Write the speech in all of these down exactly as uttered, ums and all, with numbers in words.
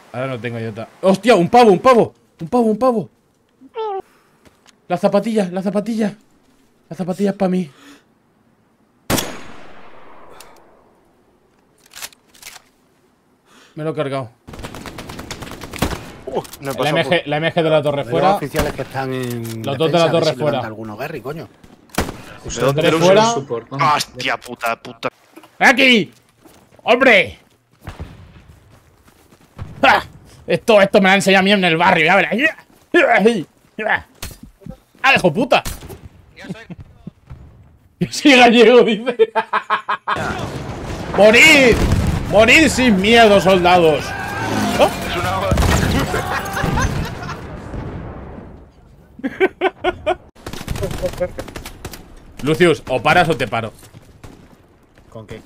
Ahora no tengo idiota. ¡Hostia! ¡Un pavo, un pavo! ¡Un pavo, un pavo! Las zapatillas, las zapatillas. Las zapatillas para mí. Me lo he cargado. Uh, no la, M G, la M G de la torre fuera. Los oficiales que están en los dos de la torre fuera. Alguno Gary, coño. Los tres fuera. Hostia puta, puta. ¡Aquí! ¡Hombre! ¡Ah! Esto, esto me lo ha enseñado a mí en el barrio, ya verás. ¡Ah, hijo puta! Yo soy gallego, dice. ¡Morid! ¡Morid sin miedo, soldados! ¿Oh? Lucius, o paras o te paro. ¿Con qué?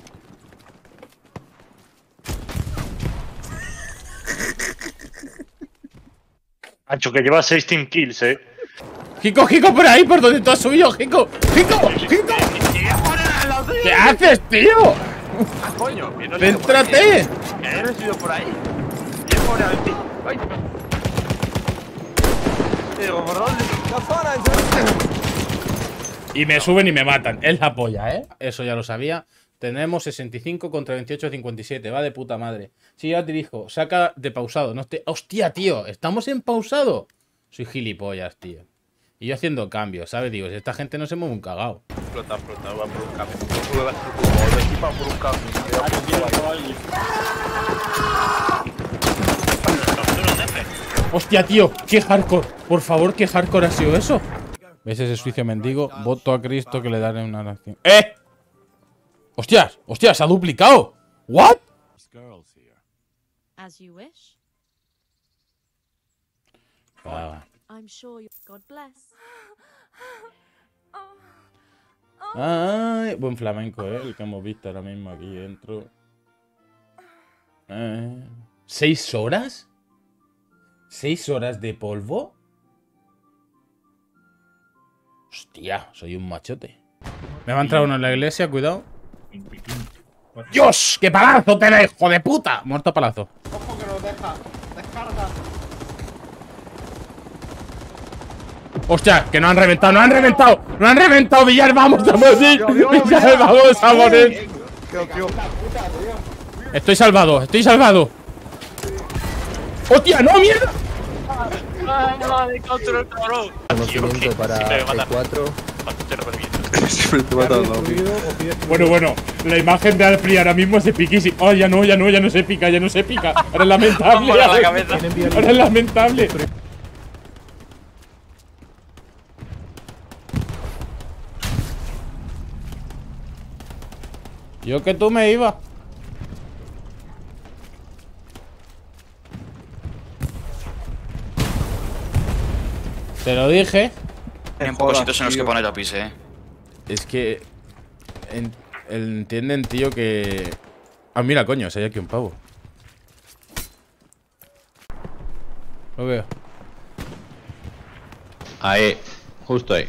Ancho, que lleva seis team kills, eh. Jico, Jico, por ahí, por donde tú has subido, Jico. Jico, Jico. ¿Qué haces, tío? Ah, coño, ¡Céntrate! He recibido por ahí. Y es por ahí. Ay. Digo, ¿por dónde? Y me suben y me matan. Es la polla, ¿eh? Eso ya lo sabía. Tenemos sesenta y cinco contra veintiocho cincuenta y siete. Va de puta madre. Sí, ya te dijo. Saca de pausado. No esté... ¡Hostia, tío! ¿Estamos en pausado? Soy gilipollas, tío. Y yo haciendo cambios, ¿sabes? Digo, si esta gente no se mueve un cagao. Explota, explota, va por un cambio. Va por un cambio. ¡Hostia, tío! ¡Qué hardcore! Por favor, ¿qué hardcore ha sido eso? ¿Ves ese suicio mendigo? Voto a Cristo que le daré una oración. ¡Eh! ¡Hostias! ¡Hostias! ¡Se ha duplicado! ¿What? As you wish. Ah. I'm sure you... God bless. Ay, buen flamenco, ¿eh? El que hemos visto ahora mismo aquí dentro. Eh. ¿Seis horas? ¿Seis horas de polvo? Hostia, soy un machote. Me va a entrar uno en la iglesia, cuidado. ¡Dios! ¡Qué palazo te da, hijo de puta! Muerto a palazo. Ojo que nos deja. Descarga. ¡Hostia! ¡Que no han reventado! ¡No han reventado! ¡No han reventado! ¡Villar, vamos a morir! ¡Villar, vamos a morir! Estoy salvado, estoy salvado. ¡Hostia, no, mierda! Conocimiento para C cuatro. Bueno, bueno, la imagen de Alfred ahora mismo es epiquísima. Oh, ya no, ya no, ya no se pica, ya no se pica. Ahora es lamentable. Ahora es lamentable. Yo que tú me iba. Te lo dije. En pocos sitios en los que pone la pise, eh. Es que en, entienden, tío, que... Ah, mira, coño, si hay aquí un pavo. Lo veo. Ahí, justo ahí.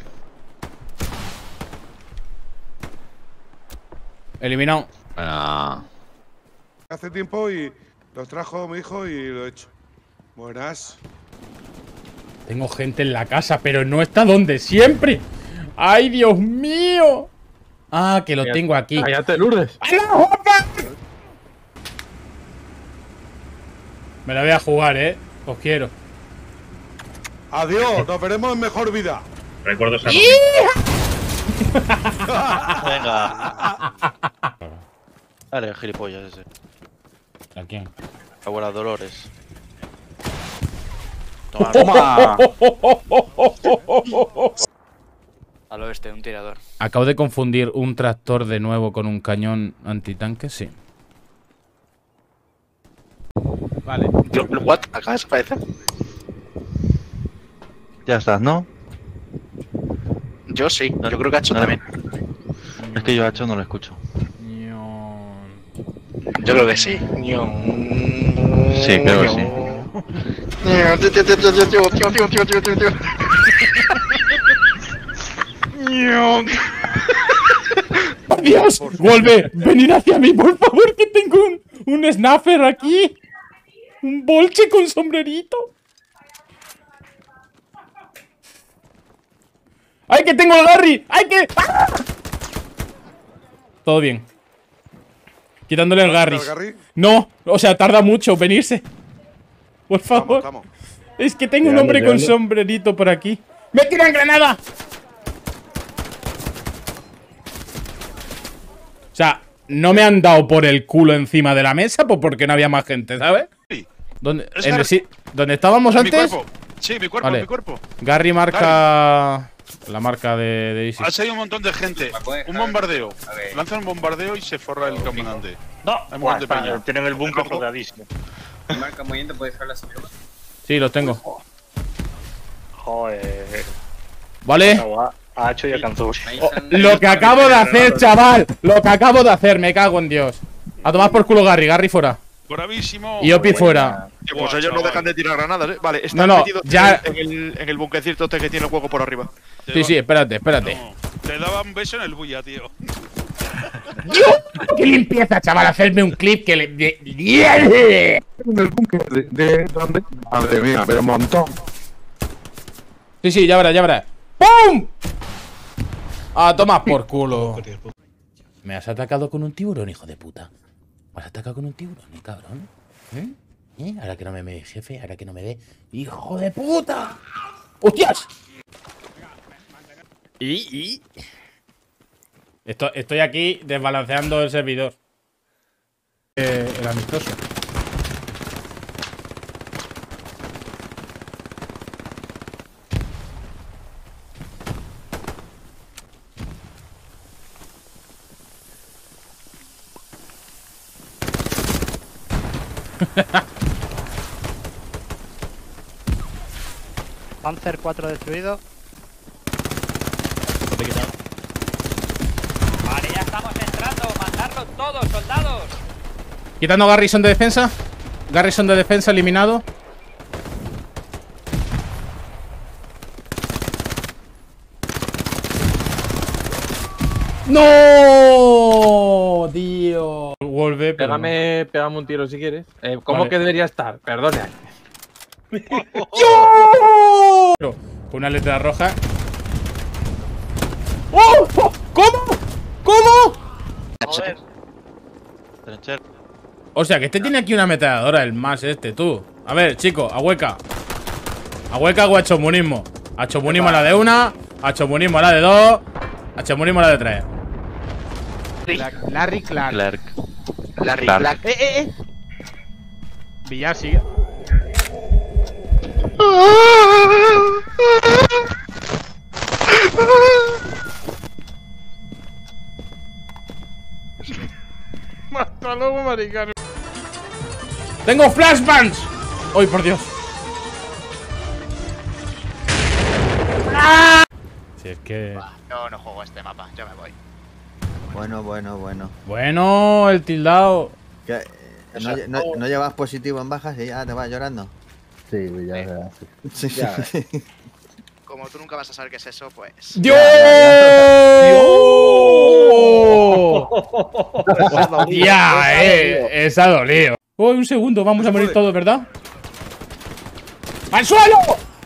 Eliminado. Bueno. Hace tiempo y los trajo mi hijo y lo he hecho. Buenas. Tengo gente en la casa, pero no está donde siempre. ¡Ay, Dios mío! Ah, que lo Cállate. tengo aquí. Cállate, Lourdes. Me la voy a jugar, ¿eh? Os quiero. Adiós, nos veremos en mejor vida. Recuerdo esa Venga. Dale, gilipollas ese. ¿A quién? Abuela Dolores. Toma. Toma. Al oeste, un tirador. Acabo de confundir un tractor de nuevo con un cañón antitanque, sí. Vale. ¿What? ¿Acaba de desaparecer? Ya estás, ¿no? Yo sí, yo creo que ha hecho no. también. Es que yo a hecho no lo escucho. Yo creo que sí. Sí, creo que sí. Tío, tío, tío, tío, tío, tío, tío, tío, tío, tío, tío. ¡Dios! ¡Vuelve! ¡Venid hacia mí, por favor! ¡Que tengo un, un snapper aquí! Un bolche con sombrerito. ¡Ay, que tengo el Garry! ¡Ay, que! ¡Ah! Todo bien. Quitándole el Garry. ¿El Garry? No, o sea, tarda mucho venirse. Por favor. Vamos, vamos. Es que tengo un hombre con sombrerito por aquí. ¡Me tiran granada! O sea, no me han dado por el culo encima de la mesa pues porque no había más gente, ¿sabes? Sí. ¿Dónde, Es en el Gar- si- ¿Dónde estábamos Mi antes? cuerpo. Sí, mi cuerpo, Vale. mi cuerpo. Gary marca... La marca de, de ISIS. Ha salido un montón de gente. Un bombardeo. Lanzan un bombardeo y se forra el comandante. No, Hay un buah, montón de está- peña. tienen el búnker Rojo. rodeadísimo. Marca movimiento, puedes dejar la subida. Sí, los tengo. Joder. Vale. Ha hecho y alcanzó. Oh, lo que acabo de hacer, chaval. Lo que acabo de hacer, me cago en Dios. A tomar por culo Gary, Gary fuera. Bravísimo. Y Opi fuera. Tío, pues ellos no dejan de tirar granadas, ¿eh? Vale, están No, no, metidos ya- en el, en el bunkercito este que tiene el hueco por arriba. Te Sí, da- sí, espérate, espérate. No, te daba un beso en el bulla, tío. ¡Qué limpieza, chaval! Hacerme un clip que le... de- En el búnker de, de dónde? Madre mía, pero un montón. Sí, sí, ya verás, ya verás. ¡Pum! A tomar por culo. Me has atacado con un tiburón, hijo de puta. Me has atacado con un tiburón, ¿eh, cabrón? ¿Eh? ¿Eh? Ahora que no me ve, jefe, ahora que no me ve. ¡Hijo de puta! ¡Hostias! Y, y... Esto, estoy aquí desbalanceando el servidor. Eh, el amistoso. Panzer cuatro destruido. Vale, ya estamos entrando. Mandarlos todos, soldados. Quitando Garrison de defensa. Garrison de defensa eliminado. ¡No! Tío. Vuelve, pero no. Pégame, pégame un tiro si quieres. Eh, ¿Cómo Vale. que debería estar? Perdone. ¡Yo! Con una letra roja. ¡Oh! ¡Oh! ¿Cómo? ¿Cómo? Joder. Trencher. O sea, que este tiene aquí una ametralladora, el más este, tú. A ver, chico, a hueca. A hueca o a chomunismo. A chomunismo a la de una, a chomunismo a la de dos, a chomunismo a la de tres. Larry Clark. Clark. Larry Clark. Clark. Eh, eh, eh. Villar sigue. Hasta luego, maricano. ¡Tengo flashbangs! ¡Ay, por Dios! ¡Ah! Si es que... Yo no juego este mapa, yo me voy. Bueno, bueno, bueno. Bueno, el tildado. ¿Qué? ¿No, no, no llevas positivo en bajas y ya te vas llorando? Sí, ya, ya. Sí, sí. Ya, Como tú nunca vas a saber qué es eso, pues. ¡Dios! ¡Ya, eh! Esa ha dolido. Oh, un segundo, vamos a morir todos, ¿verdad? ¡Al suelo!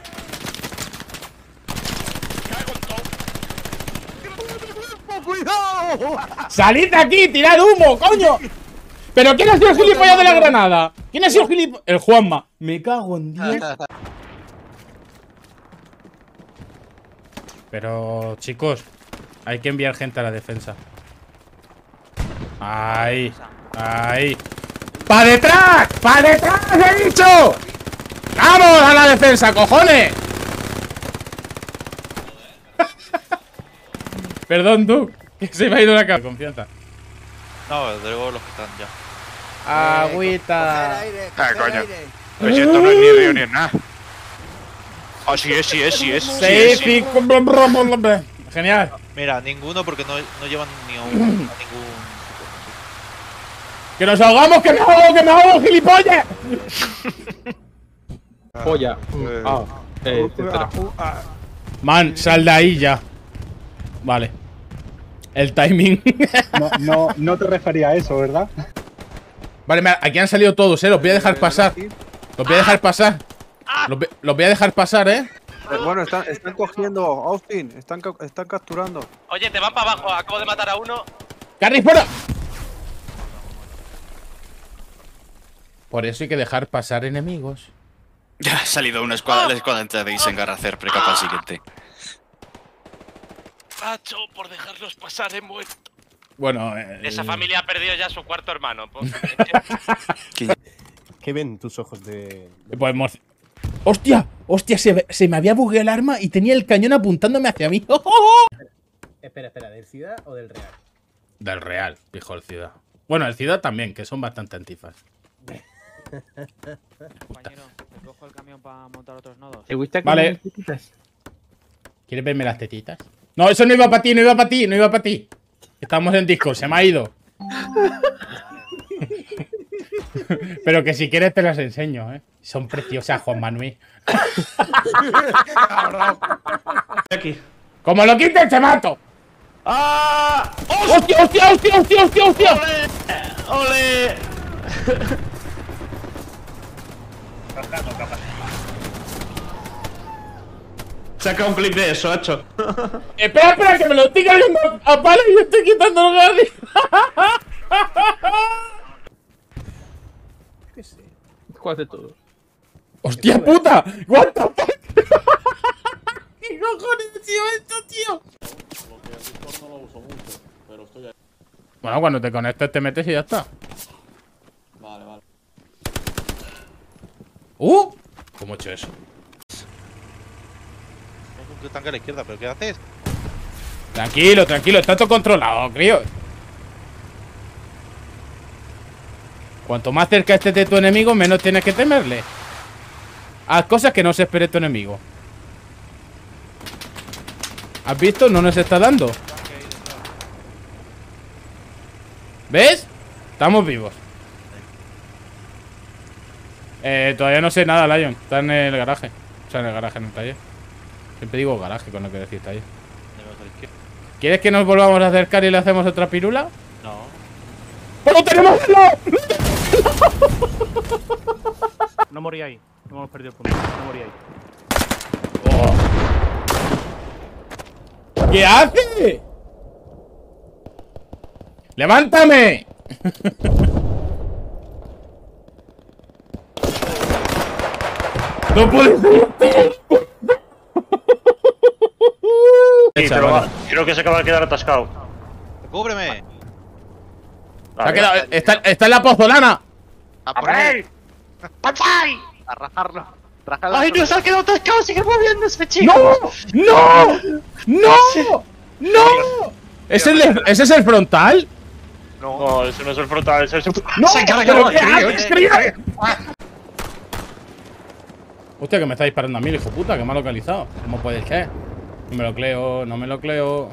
¡Salid de aquí! ¡Tirad humo, coño! ¿Pero quién ha sido el gilipollas de la granada? ¿Quién ha sido el gilipollas? El Juanma. Me cago en Dios. Pero, chicos, hay que enviar gente a la defensa. Ahí, ahí. ¡Pa detrás! ¡Pa detrás, he dicho! ¡Vamos a la defensa, cojones! Perdón, tú, que se me ha ido la cara. Confianza. No, desde luego los que están ya. Agüita. Ah, coño. Pero si esto no es ni río ni es nada. Ah, sí es, sí es, sí es. Sí es, sí. Genial. Mira, ninguno porque no, no llevan ni a, un, a ningún. ¡Que nos ahogamos! ¡Que me ahogo! ¡Que me ahogo, gilipollas! Polla. Eh, Ah, eh, etcétera. Man, sal de ahí ya. Vale. El timing. No, no, no te refería a eso, ¿verdad? Vale, mira, aquí han salido todos, eh. Los voy a dejar pasar. Los voy a dejar pasar. Los, ve- los voy a dejar pasar, ¿eh? Eh, Bueno, están, están cogiendo, Austin, están, ca- están capturando. Oye, te van para abajo. Acabo de matar a uno. ¡Garry, fuera! Por eso hay que dejar pasar enemigos. Ya ha salido una escuadra, la escuadra entera de Isengar a hacer precapa al siguiente. Macho, por dejarlos pasar he muerto. Bueno, eh, Esa familia ha perdido ya su cuarto hermano. Pues, ¿Qué ven tus ojos de...? podemos... ¡Hostia! ¡Hostia! Se, se me había bugueado el arma y tenía el cañón apuntándome hacia mí. Espera, espera, ¿del Ciudad o del Real? Del Real, dijo el Ciudad. Bueno, el Ciudad también, que son bastante antifas. Compañero, te cojo el camión para montar otros nodos. ¿Te gusta que Vale. me tetitas? ¿Quieres verme las tetitas? No, eso no iba para ti, no iba para ti, no iba para ti. Estamos en Discord, se me ha ido. Pero que si quieres te las enseño, ¿eh? Son preciosas, Juan Manuel. Aquí. ¡Como lo quites, te mato! ¡Ah! ¡Hostia, hostia, hostia, hostia, hostia, hostia! ¡Ole! Saca un clip de eso, hecho. Espera, espera, que me lo estoy cayendo a palo y yo estoy quitando el Garry. ¿Qué sé? ¿Cuál de todos? ¡Hostia puta! ¿What the fuck? ¿Qué cojones ha sido esto, tío? Bueno, cuando te conectes te metes y ya está. Vale, vale. ¡Uh! ¿Cómo he hecho eso? Tengo un tanque a la izquierda, ¿pero qué haces? Tranquilo, tranquilo, está todo controlado, crío. Cuanto más cerca estés de tu enemigo, menos tienes que temerle. Haz cosas que no se espere tu enemigo. ¿Has visto? No nos está dando. ¿Ves? Estamos vivos. Eh, todavía no sé nada, Lion. Está en el garaje. O sea, en el garaje, en el taller. Siempre digo garaje con lo que decís taller. ¿Quieres que nos volvamos a acercar y le hacemos otra pirula? No. ¡Pues lo tenemos! No morí ahí. No hemos perdido el punto. No morí ahí. ¿Qué hace? ¡Levántame! ¡No puedes ser! Creo que se acaba de quedar atascado. ¡Cúbreme! Se ha quedado, está, está en la pozolana. ¡A por él! ¡Pachai! A rajarlo. ¡Ay, no se ha quedado atascado! ¡Sigue moviéndose, chico! ¡No! ¡No! ¡No! ¡No! ¿Ese es el, ¿ese es el frontal? No, ese no es el frontal, ese es el... ¡No! ¡Se carga ¿Pero el qué crío, haces, el crío? crío! Hostia, que me está disparando a mí, el hijo puta, que me ha localizado. ¿Cómo puede ser? No me lo creo, no me lo creo.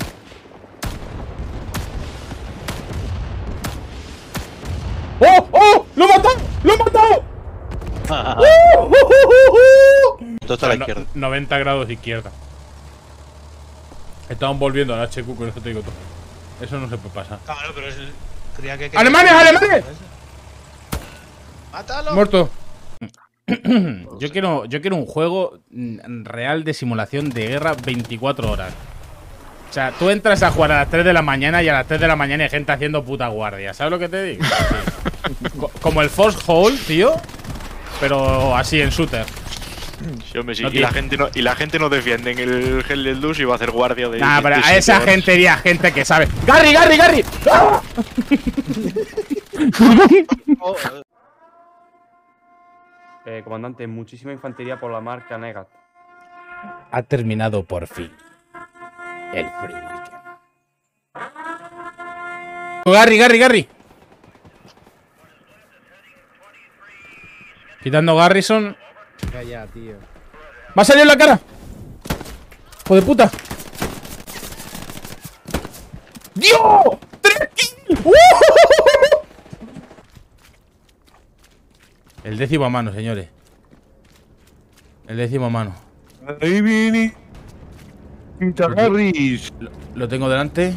¡Oh! ¡Oh! ¡Lo he matado! ¡Lo he matado! ¡Uh! ¡Uh! ¡Uh! ¡Uh! Todo está a la No- izquierda. noventa grados de izquierda. Estamos volviendo al H Q, con eso te digo todo. Eso no se puede pasar. Claro, pero es... Creía que... ¡Alemanes, alemanes! ¡Mátalo! Muerto. Yo quiero, yo quiero un juego mm, real de simulación de guerra veinticuatro horas. O sea, tú entras a jugar a las tres de la mañana y a las tres de la mañana hay gente haciendo puta guardia. ¿Sabes lo que te digo? Sí. Co- Como el Force Hole, tío. Pero así, en shooter. Sí, hombre, sí. No y, tiene- la gente no, y la gente no defiende en el Hell del Dus y va a hacer guardia de. Nah, de- pero de a siete esa horas. gente iría gente que sabe. ¡Garry, Garry, Garry! ¡Ah! Eh, comandante, muchísima infantería por la marca Negat. Ha terminado por fin el free weekend. Garry, Garry, Garry. Quitando Garrison. Calla, tío. ¡Va a salir en la cara! ¡Hijo de puta! ¡Dios! ¡Tres kills! ¡Uh! El décimo a mano, señores. El décimo a mano. Ahí viene. Quinta Garris. Lo, lo tengo delante.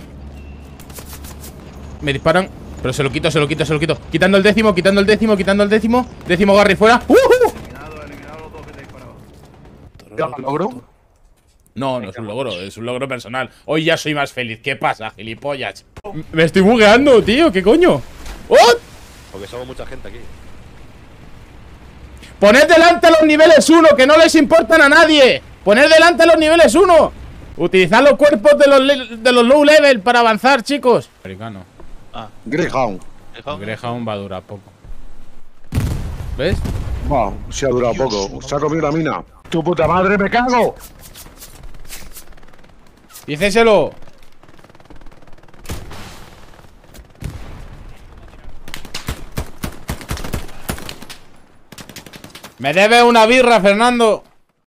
Me disparan. Pero se lo quito, se lo quito, se lo quito. Quitando el décimo, quitando el décimo, quitando el décimo. Décimo Garry fuera. ¡Uh! logro? No, no es un logro, es un logro personal. Hoy ya soy más feliz. ¿Qué pasa, gilipollas? Me estoy bugueando, tío. ¿Qué coño? ¡Oh! Porque somos mucha gente aquí. ¡Poned delante los niveles uno, que no les importan a nadie! ¡Poned delante los niveles uno! Utilizad los cuerpos de los, de los low level para avanzar, chicos. Americano. Ah. Greyhound. Greyhound va a durar poco. ¿Ves? Wow, se ha durado poco. Se ha comido la mina. ¡Tu puta madre, me cago! Díceselo. Me debe una birra, Fernando.